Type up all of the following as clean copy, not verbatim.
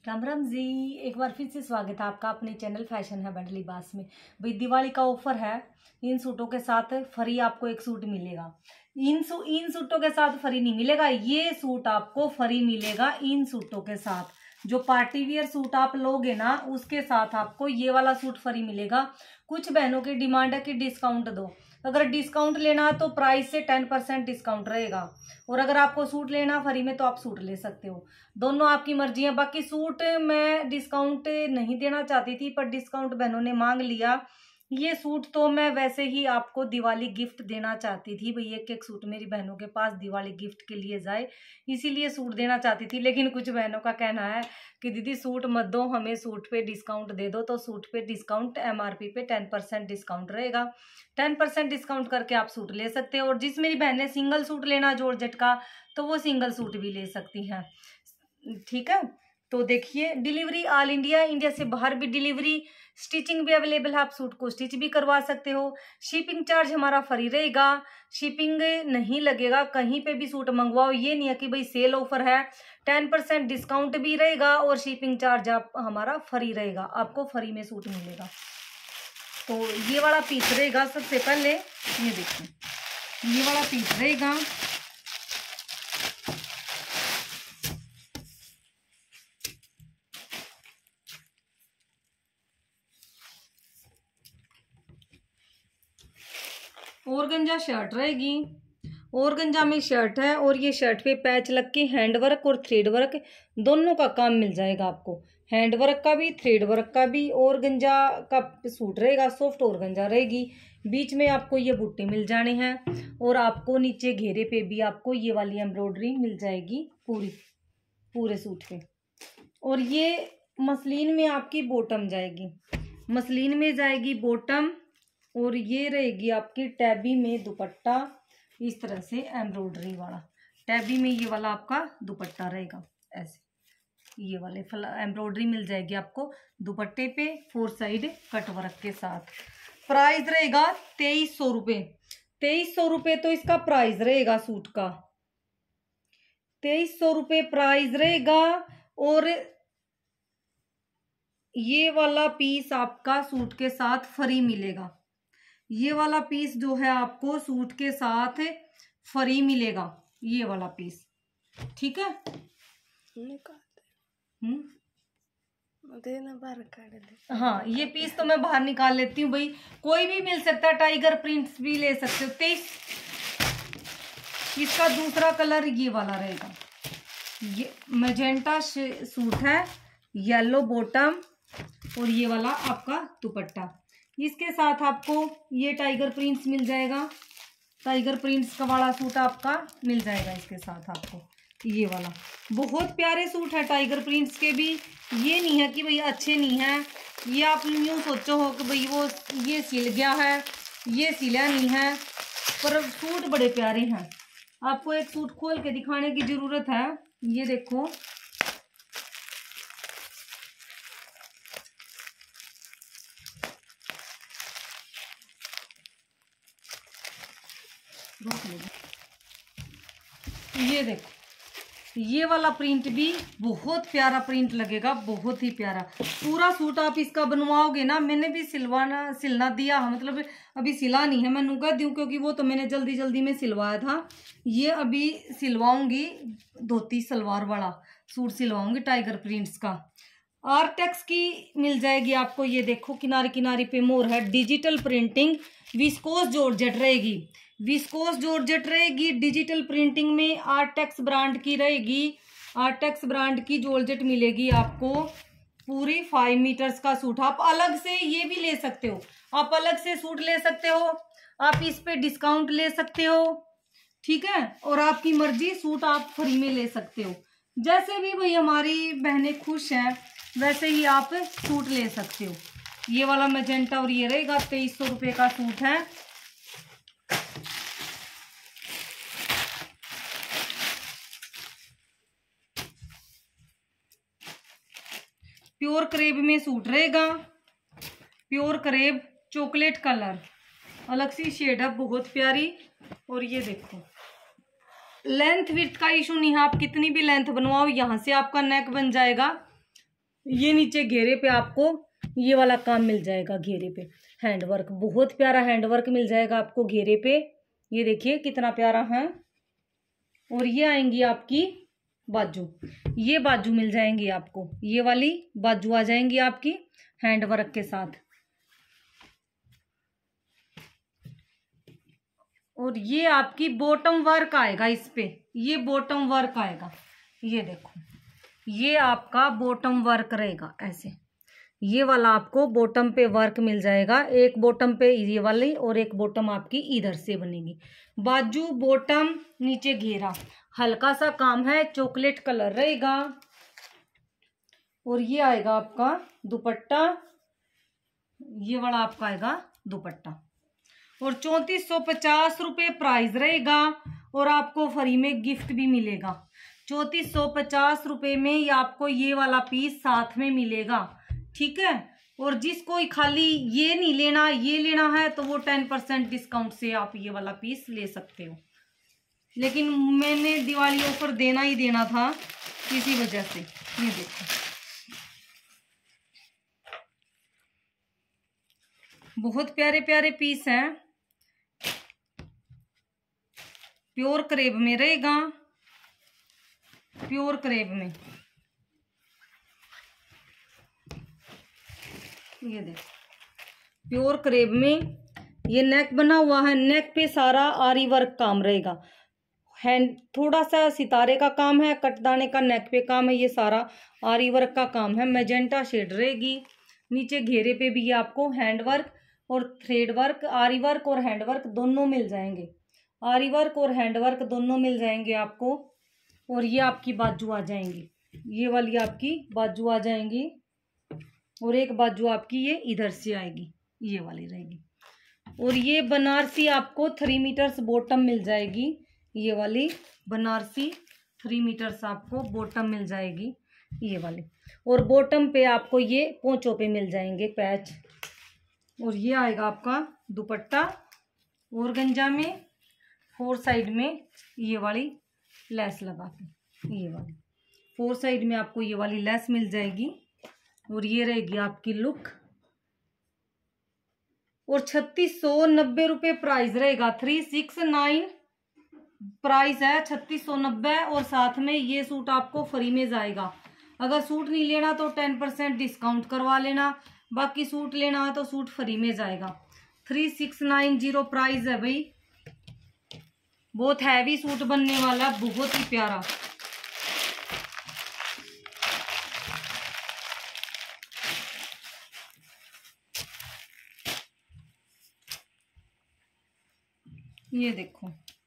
राम राम जी। एक बार फिर से स्वागत है आपका अपने चैनल फैशन है बंड लिबास में। भाई दिवाली का ऑफर है। इन सूटों के साथ फ्री आपको एक सूट मिलेगा। इन सूटों के साथ फ्री नहीं मिलेगा, ये सूट आपको फ्री मिलेगा इन सूटों के साथ। जो पार्टी वियर सूट आप लोगे ना उसके साथ आपको ये वाला सूट फ्री मिलेगा। कुछ बहनों की डिमांड है कि डिस्काउंट दो। अगर डिस्काउंट लेना तो प्राइस से 10% डिस्काउंट रहेगा, और अगर आपको सूट लेना फ्री में तो आप सूट ले सकते हो। दोनों आपकी मर्जी है। बाकी सूट मैं डिस्काउंट नहीं देना चाहती थी, पर डिस्काउंट बहनों ने मांग लिया। ये सूट तो मैं वैसे ही आपको दिवाली गिफ्ट देना चाहती थी। भाई एक एक सूट मेरी बहनों के पास दिवाली गिफ्ट के लिए जाए, इसीलिए सूट देना चाहती थी। लेकिन कुछ बहनों का कहना है कि दीदी सूट मत दो, हमें सूट पे डिस्काउंट दे दो। तो सूट पे डिस्काउंट MRP पे 10% डिस्काउंट रहेगा। 10% डिस्काउंट करके आप सूट ले सकते हो। और जिस मेरी बहन ने सिंगल सूट लेना जॉर्जेट का, तो वो सिंगल सूट भी ले सकती हैं। ठीक है, तो देखिए डिलीवरी ऑल इंडिया, इंडिया से बाहर भी डिलीवरी, स्टिचिंग भी अवेलेबल है। आप सूट को स्टिच भी करवा सकते हो। शिपिंग चार्ज हमारा फ्री रहेगा, शिपिंग नहीं लगेगा। कहीं पे भी सूट मंगवाओ, ये नहीं है कि भाई सेल ऑफर है। 10% डिस्काउंट भी रहेगा और शिपिंग चार्ज आप हमारा फ्री रहेगा, आपको फ्री में सूट मिलेगा। तो ये वाला पीस रहेगा। सबसे पहले ये देखिए, ये वाला पीस रहेगा। ऑर्गेंजा शर्ट रहेगी। ऑर्गेंजा में शर्ट है, और ये शर्ट पे पैच लग के हैंड वर्क और थ्रेड वर्क दोनों का काम मिल जाएगा आपको। हैंड वर्क का भी, थ्रेड वर्क का भी। ऑर्गेंजा का सूट रहेगा, सॉफ्ट ऑर्गेंजा रहेगी। बीच में आपको ये बूटे मिल जाने हैं, और आपको नीचे घेरे पे भी आपको ये वाली एम्ब्रॉयडरी मिल जाएगी पूरे सूट पे। और ये मसलिन में आपकी बॉटम जाएगी, मसलिन में जाएगी बॉटम। और ये रहेगी आपकी टैबी में दुपट्टा, इस तरह से एम्ब्रॉयडरी वाला। टैबी में ये वाला आपका दुपट्टा रहेगा, ऐसे ये वाले एम्ब्रॉयडरी मिल जाएगी आपको दुपट्टे पे 4 साइड कट वर्क के साथ। प्राइस रहेगा 2300 रुपये। 2300 रुपये तो इसका प्राइस रहेगा सूट का, 2300 रुपये प्राइस रहेगा। और ये वाला पीस आपका सूट के साथ फ्री मिलेगा। ये वाला पीस जो है आपको सूट के साथ फ्री मिलेगा, ये वाला पीस। ठीक है, हाँ ये पीस तो मैं बाहर निकाल लेती हूँ। भाई कोई भी मिल सकता है, टाइगर प्रिंट्स भी ले सकते हो। 23 इसका दूसरा कलर ये वाला रहेगा। ये मैजेंटा सूट है, येलो बॉटम, और ये वाला आपका दुपट्टा। इसके साथ आपको ये टाइगर प्रिंट्स मिल जाएगा। टाइगर प्रिंट्स का वाला सूट आपका मिल जाएगा इसके साथ आपको। ये वाला बहुत प्यारे सूट है टाइगर प्रिंट्स के भी। ये नहीं है कि भाई अच्छे नहीं है, ये आप यूँ सोचो हो कि भाई वो ये सिल गया है, ये सिला नहीं है, पर सूट बड़े प्यारे हैं। आपको एक सूट खोल के दिखाने की जरूरत है। ये देखो, ये देखो, ये वाला प्रिंट भी बहुत प्यारा प्रिंट लगेगा, बहुत ही प्यारा। पूरा सूट आप इसका बनवाओगे ना, मैंने भी सिलना दिया, मतलब अभी सिला नहीं है, मैं नुका दूं क्योंकि वो तो मैंने जल्दी जल्दी में सिलवाया था। ये अभी सिलवाऊंगी, धोती सलवार वाला सूट सिलवाऊंगी टाइगर प्रिंट्स का। आर्टेक्स की मिल जाएगी आपको। ये देखो किनारे किनारे पे मोर है, डिजिटल प्रिंटिंग, विस्कोस जॉर्जेट रहेगी। विस्कोस जॉर्जेट रहेगी डिजिटल प्रिंटिंग में, आर्टेक्स ब्रांड की रहेगी। आर्टेक्स ब्रांड की जॉर्जेट मिलेगी आपको। पूरी 5 मीटर्स का सूट। आप अलग से ये भी ले सकते हो, आप अलग से सूट ले सकते हो, आप इस पे डिस्काउंट ले सकते हो। ठीक है, और आपकी मर्जी, सूट आप फ्री में ले सकते हो। जैसे भी भाई हमारी बहनें खुश हैं वैसे ही आप सूट ले सकते हो। ये वाला मैजेंटा, और ये रहेगा 2300 रुपये का सूट है। प्योर करेब में सूट रहेगा, प्योर करेब चॉकलेट कलर, अलग सी शेड है, बहुत प्यारी। और ये देखो, लेंथ विड्थ का इशू नहीं है, आप कितनी भी लेंथ बनवाओ, यहाँ से आपका नेक बन जाएगा ये नीचे घेरे पे आपको ये वाला काम मिल जाएगा, घेरे पे हैंडवर्क, बहुत प्यारा हैंडवर्क मिल जाएगा आपको घेरे पे। ये देखिए कितना प्यारा है। और ये आएंगी आपकी बाजू, ये बाजू मिल जाएंगी आपको, ये वाली बाजू आ जाएंगी आपकी हैंडवर्क के साथ। और ये आपकी बॉटम वर्क आएगा इस पे, ये बॉटम वर्क आएगा। ये देखो, ये आपका बॉटम वर्क रहेगा ऐसे, ये वाला आपको बॉटम पे वर्क मिल जाएगा। एक बॉटम पे ये वाली और एक बॉटम आपकी इधर से बनेगी। बाजू, बॉटम, नीचे घेरा, हल्का सा काम है, चॉकलेट कलर रहेगा। और ये आएगा आपका दुपट्टा, ये वाला आपका आएगा दुपट्टा। और 3450 रुपये प्राइस रहेगा। और आपको फ्री में गिफ्ट भी मिलेगा। 3450 रुपये में ये आपको ये वाला पीस साथ में मिलेगा, ठीक है। और जिसको खाली ये नहीं लेना, ये लेना है, तो वो 10% डिस्काउंट से आप ये वाला पीस ले सकते हो। लेकिन मैंने दिवाली ऑफर देना ही देना था इसी वजह से। ये देखो, बहुत प्यारे प्यारे पीस हैं, प्योर क्रेप में रहेगा, प्योर क्रेप में। ये देखो, प्योर क्रेप में ये नेक बना हुआ है, नेक पे सारा आरी वर्क काम रहेगा। हैंड थोड़ा सा सितारे का काम है, कटदाने का नेक पे काम है, ये सारा आरी वर्क का काम है। मैजेंटा शेड रहेगी। नीचे घेरे पे भी आपको हैंड वर्क और थ्रेड वर्क, आरी वर्क और हैंड वर्क दोनों मिल जाएंगे। आरी वर्क और हैंड वर्क दोनों मिल जाएंगे आपको। और ये आपकी बाजू आ जाएंगी, ये वाली आपकी बाजू आ जाएंगी। और एक बाजू आपकी ये इधर से आएगी, ये वाली रहेगी। और ये बनारसी आपको 3 मीटर्स बॉटम मिल जाएगी, ये वाली बनारसी 3 मीटर्स आपको बॉटम मिल जाएगी, ये वाली। और बॉटम पे आपको ये पोंचों पे मिल जाएंगे पैच। और ये आएगा आपका दुपट्टा, और गंजा में 4 साइड में ये वाली लेस लगा के, ये वाली 4 साइड में आपको ये वाली लेस मिल जाएगी। और ये रहेगी आपकी लुक। और 3690 रुपये प्राइस रहेगा, 369 प्राइस है, 3690। और साथ में ये सूट आपको फ्री में जाएगा। अगर सूट नहीं लेना तो 10% डिस्काउंट करवा लेना, बाकी सूट लेना है तो सूट फ्री में जाएगा। 3690 प्राइस है भाई। बहुत हैवी सूट बनने वाला, बहुत ही प्यारा। ये देखो,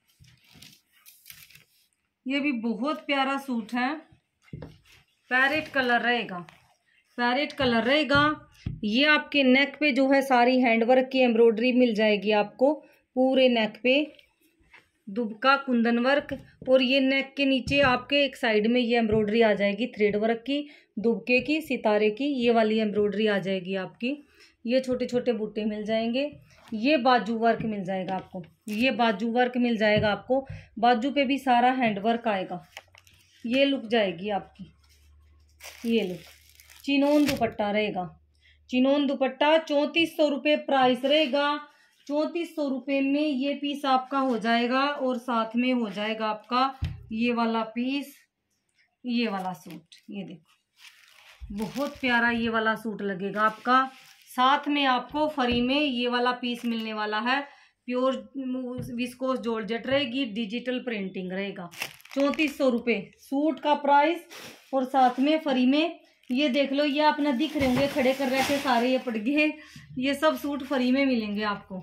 ये भी बहुत प्यारा सूट है, पैरेट कलर रहेगा, पैरेट कलर रहेगा। ये आपके नेक पे जो है सारी हैंडवर्क की एम्ब्रॉयडरी मिल जाएगी आपको, पूरे नेक पे दुबका कुंदन वर्क। और ये नेक के नीचे आपके एक साइड में ये एम्ब्रॉयडरी आ जाएगी थ्रेड वर्क की, दुबके की, सितारे की, ये वाली एम्ब्रॉयडरी आ जाएगी आपकी। ये छोटे छोटे बूटे मिल जाएंगे। ये बाजू वर्क मिल जाएगा आपको, ये बाजू वर्क मिल जाएगा आपको। बाजू पे भी सारा हैंड वर्क आएगा। ये लुक जाएगी आपकी, ये लुक। चिनोन दुपट्टा रहेगा, चिनोन दुपट्टा 3400 रुपये प्राइस रहेगा। 3400 रुपये में ये पीस आपका हो जाएगा। और साथ में हो जाएगा आपका ये वाला पीस, ये वाला सूट। ये देखो, बहुत प्यारा ये वाला सूट लगेगा आपका। साथ में आपको फ्री में ये वाला पीस मिलने वाला है। प्योर विस्कोस जॉर्जेट रहेगी, डिजिटल प्रिंटिंग रहेगा। 3400 रुपये सूट का प्राइस। और साथ में फ्री में ये देख लो, ये अपना दिख रहे होंगे खड़े कर रखे सारे, ये पड़ गए। ये सब सूट फ्री में मिलेंगे आपको।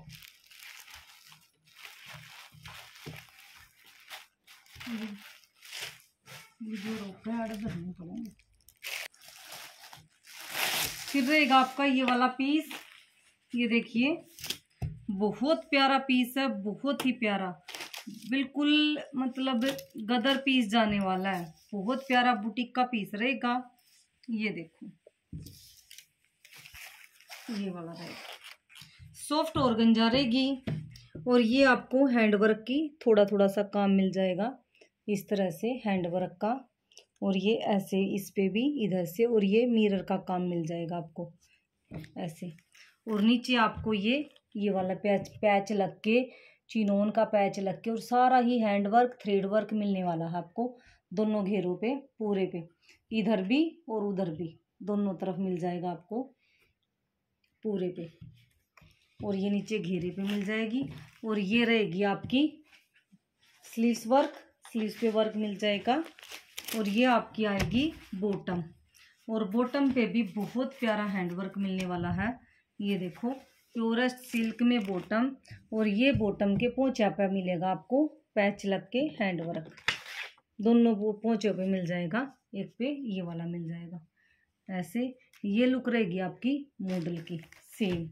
फिर रहेगा आपका ये वाला पीस। ये देखिए, बहुत प्यारा पीस है, बहुत ही प्यारा, बिल्कुल मतलब गदर पीस जाने वाला है। बहुत प्यारा बुटीक का पीस रहेगा। ये देखो, ये वाला रहेगा, सॉफ्ट ऑर्गेन्जा रहेगी। और ये आपको हैंडवर्क की थोड़ा थोड़ा सा काम मिल जाएगा, इस तरह से हैंडवर्क का। और ये ऐसे इस पे भी इधर से, और ये मिरर का काम मिल जाएगा आपको ऐसे। और नीचे आपको ये वाला पैच लग के, चिनोन का पैच लग के, और सारा ही हैंडवर्क थ्रेड वर्क मिलने वाला है आपको दोनों घेरों पे पूरे पे, इधर भी और उधर भी दोनों तरफ मिल जाएगा आपको पूरे पे। और ये नीचे घेरे पे मिल जाएगी। और ये रहेगी आपकी स्लीव्स वर्क, स्लीव्स पे वर्क मिल जाएगा। और ये आपकी आएगी बॉटम, और बॉटम पे भी बहुत प्यारा हैंडवर्क मिलने वाला है। ये देखो प्योरेस्ट सिल्क में बॉटम, और ये बॉटम के पोंचा पे मिलेगा आपको पैच लग के हैंडवर्क, दोनों पोंचों पे मिल जाएगा, एक पे ये वाला मिल जाएगा ऐसे। ये लुक रहेगी आपकी मॉडल की सेम।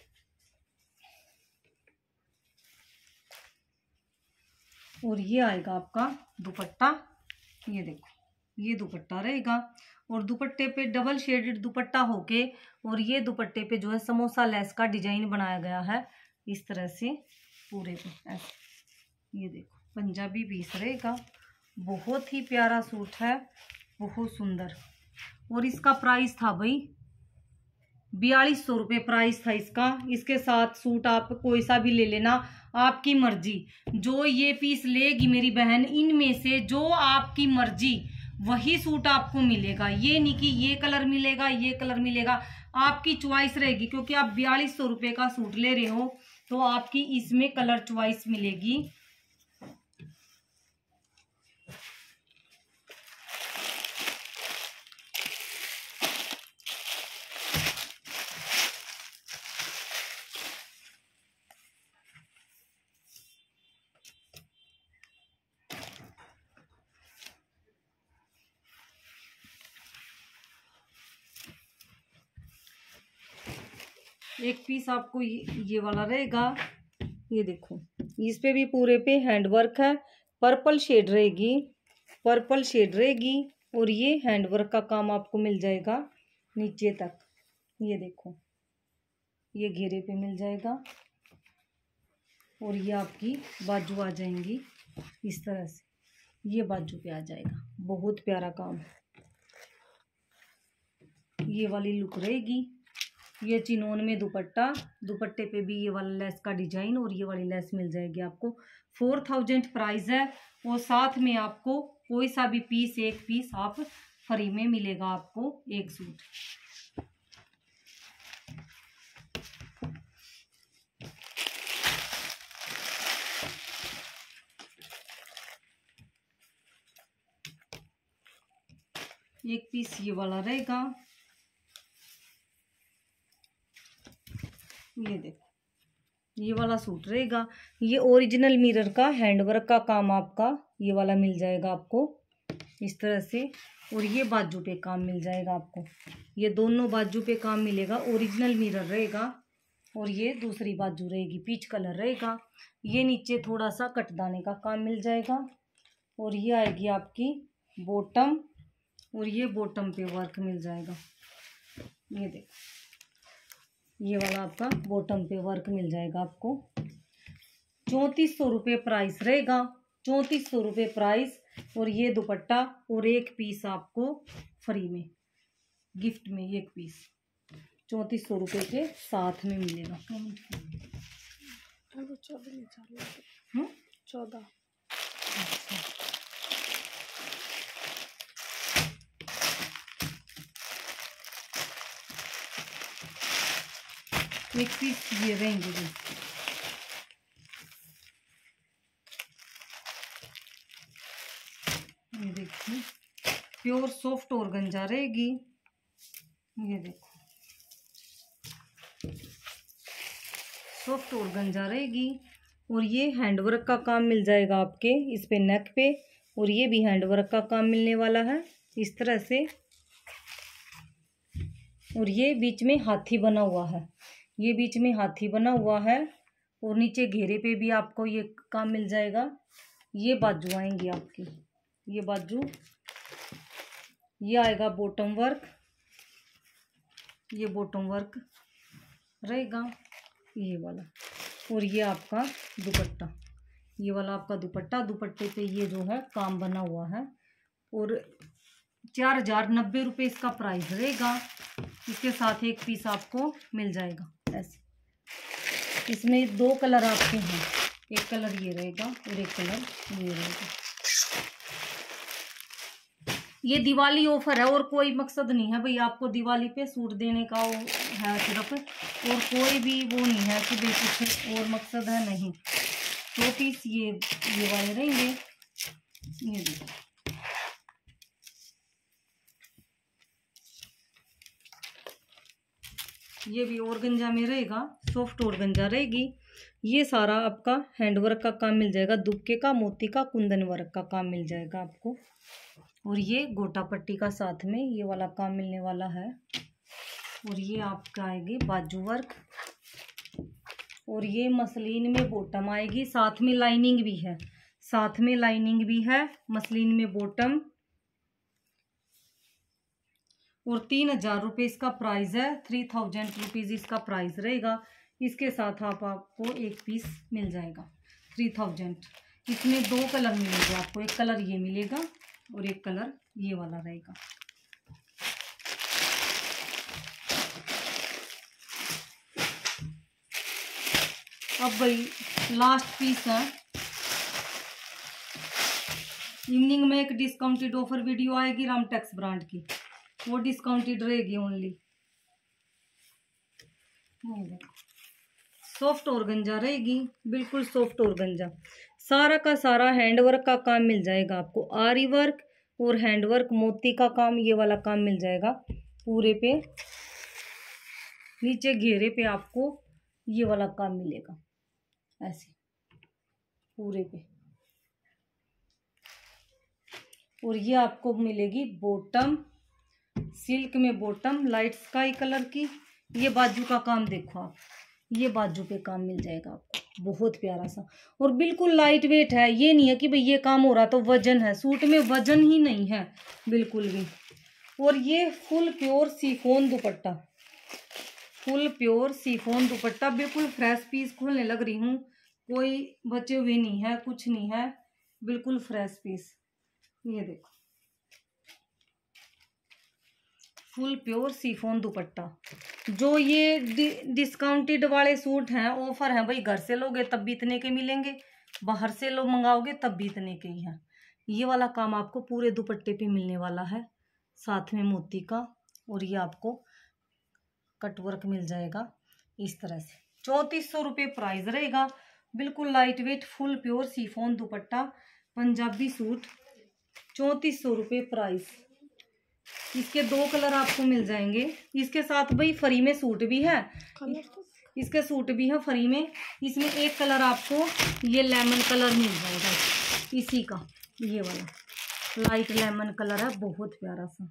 और ये आएगा आपका दुपट्टा, ये देखो ये दुपट्टा रहेगा। और दुपट्टे पे डबल शेडेड दुपट्टा होके, और ये दुपट्टे पे जो है समोसा लेस का डिजाइन बनाया गया है इस तरह से पूरे पे ऐसे। ये देखो पंजाबी पीस रहेगा, बहुत ही प्यारा सूट है, बहुत सुंदर। और इसका प्राइस था भाई 4200 रुपये प्राइस था इसका। इसके साथ सूट आप कोई सा भी ले लेना, आपकी मर्जी। जो ये पीस लेगी मेरी बहन, इनमें से जो आपकी मर्जी वही सूट आपको मिलेगा। ये नहीं कि ये कलर मिलेगा ये कलर मिलेगा, आपकी चॉइस रहेगी। क्योंकि आप 4200 रुपये का सूट ले रहे हो तो आपकी इसमें कलर चॉइस मिलेगी। एक पीस आपको ये वाला रहेगा, ये देखो इस पे भी पूरे पे हैंडवर्क है, पर्पल शेड रहेगी, पर्पल शेड रहेगी। और ये हैंडवर्क का काम आपको मिल जाएगा नीचे तक, ये देखो ये घेरे पे मिल जाएगा। और ये आपकी बाजू आ जाएंगी इस तरह से, ये बाजू पे आ जाएगा, बहुत प्यारा काम। ये वाली लुक रहेगी। ये चिनोन में दुपट्टा, दुपट्टे पे भी ये वाला लेस का डिजाइन और ये वाली लेस मिल जाएगी आपको। 4000 प्राइस है। और साथ में आपको कोई सा भी पीस, एक पीस आप फ्री में मिलेगा आपको एक सूट। एक पीस ये वाला रहेगा, ये देखो ये वाला सूट रहेगा। ये ओरिजिनल मिरर का हैंडवर्क का काम आपका ये वाला मिल जाएगा आपको इस तरह से। और ये बाजू पे काम मिल जाएगा आपको, ये दोनों बाजू पे काम मिलेगा, ओरिजिनल मिरर रहेगा। और ये दूसरी बाजू रहेगी, पीच कलर रहेगा। ये नीचे थोड़ा सा कटदाने का काम मिल जाएगा। और ये आएगी आपकी बॉटम, और ये बॉटम पे वर्क मिल जाएगा। ये देखो ये वाला आपका बॉटम पे वर्क मिल जाएगा आपको। 3400 रुपये प्राइस रहेगा, 3400 रुपये प्राइस। और ये दुपट्टा और एक पीस आपको फ्री में गिफ्ट में, एक पीस 3400 रुपये के साथ में मिलेगा। 14। एक पीस ये रहेंगे जी। ये देखिए प्योर सॉफ्ट ऑर्गेन्जा रहेगी, ये देखो सॉफ्ट ऑर्गेन्जा रहेगी। और ये हैंडवर्क का काम मिल जाएगा आपके इस पे नेक पे, और ये भी हैंडवर्क का काम मिलने वाला है इस तरह से। और ये बीच में हाथी बना हुआ है, ये बीच में हाथी बना हुआ है। और नीचे घेरे पे भी आपको ये काम मिल जाएगा। ये बाजू आएंगी आपकी, ये बाजू, ये आएगा बॉटम वर्क, ये बॉटम वर्क रहेगा ये वाला। और ये आपका दुपट्टा, ये वाला आपका दुपट्टा, दुपट्टे पे ये जो है काम बना हुआ है। और 4,090 रुपये इसका प्राइस रहेगा। इसके साथ एक पीस आपको मिल जाएगा ऐसे। इसमें 2 कलर आपके हैं, एक कलर ये रहेगा और एक कलर ये रहेगा। ये दिवाली ऑफर है और कोई मकसद नहीं है भाई आपको दिवाली पे सूट देने का है सिर्फ, और कोई भी वो नहीं है कि भाई कुछ और मकसद है, नहीं। 2 पीस ये वाले रहेंगे। ये देखो, ये भी ऑर्गेंजा में रहेगा, सॉफ्ट ऑर्गेंजा रहेगी। ये सारा आपका हैंडवर्क का काम मिल जाएगा, दुबके का, मोती का, कुंदन वर्क का काम मिल जाएगा आपको। और ये गोटा पट्टी का साथ में ये वाला काम मिलने वाला है। और ये आपका आएगी बाजू वर्क, और ये मसलिन में बॉटम आएगी, साथ में लाइनिंग भी है, साथ में लाइनिंग भी है, मसलिन में बॉटम। और 3,000 रुपये इसका प्राइस है, 3,000 रुपीज़ इसका प्राइस रहेगा। इसके साथ आपको एक पीस मिल जाएगा 3,000। इसमें 2 कलर मिलेंगे आपको, एक कलर ये मिलेगा और एक कलर ये वाला रहेगा। अब भाई लास्ट पीस है। इवनिंग में एक डिस्काउंटेड ऑफर वीडियो आएगी रामटेक्स ब्रांड की, वो डिस्काउंटेड रहेगी ओनली। सॉफ्ट ऑर्गेंजा रहेगी, बिल्कुल सॉफ्ट ऑर्गेंजा, सारा का सारा हैंडवर्क का काम मिल जाएगा आपको, आरी वर्क और हैंडवर्क, मोती का काम, ये वाला काम मिल जाएगा पूरे पे। नीचे घेरे पे आपको ये वाला काम मिलेगा ऐसे पूरे पे। और ये आपको मिलेगी बॉटम, सिल्क में बॉटम, लाइट स्काई कलर की। ये बाजू का काम देखो आप, ये बाजू पे काम मिल जाएगा आपको, बहुत प्यारा सा, और बिल्कुल लाइट वेट है। ये नहीं है कि भाई ये काम हो रहा तो वजन है, सूट में वजन ही नहीं है बिल्कुल भी। और ये full pure chiffon dupatta, full pure chiffon dupatta, बिल्कुल फ्रेश पीस खोलने लग रही हूँ, कोई बचे हुए नहीं है, कुछ नहीं है, बिल्कुल फ्रेश पीस। ये देखो, फुल प्योर शिफॉन दुपट्टा। जो ये डिस्काउंटेड वाले सूट हैं, ऑफर हैं भाई, घर से लोगे तब भी इतने के मिलेंगे, बाहर से लोग मंगाओगे तब भी इतने के ही हैं। ये वाला काम आपको पूरे दुपट्टे पे मिलने वाला है, साथ में मोती का, और ये आपको कटवर्क मिल जाएगा इस तरह से। 3400 रुपये प्राइस रहेगा, बिल्कुल light weight full pure chiffon dupatta Punjabi suit, 3400 रुपये प्राइस। इसके 2 कलर आपको मिल जाएंगे। इसके साथ भाई फ्री में सूट भी है, इसके सूट भी है फ्री में। इसमें एक कलर आपको ये लेमन कलर मिल जाएगा इसी का, ये वाला लाइट लेमन कलर है, बहुत प्यारा सा।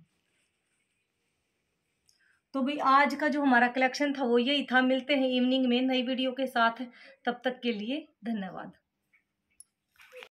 तो भाई आज का जो हमारा कलेक्शन था वो यही था। मिलते हैं इवनिंग में नई वीडियो के साथ, तब तक के लिए धन्यवाद।